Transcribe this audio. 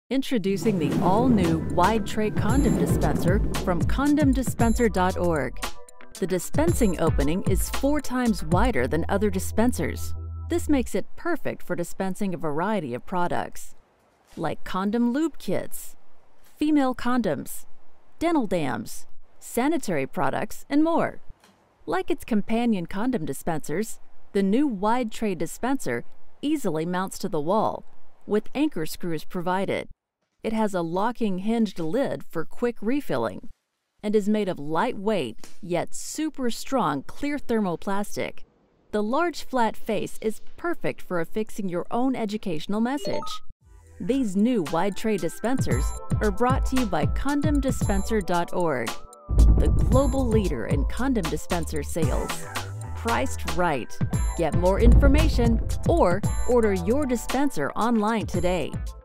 Introducing the all-new Wide-Tray Condom Dispenser from condomdispenser.org. The dispensing opening is 4 times wider than other dispensers. This makes it perfect for dispensing a variety of products, like condom lube kits, female condoms, dental dams, sanitary products, and more. Like its companion condom dispensers, the new Wide-Tray dispenser easily mounts to the wall, with anchor screws provided. It has a locking hinged lid for quick refilling and is made of lightweight yet super strong clear thermoplastic. The large flat face is perfect for affixing your own educational message. These new Wide-Tray dispensers are brought to you by condomdispenser.org, the global leader in condom dispenser sales. Priced right. Get more information or order your dispenser online today.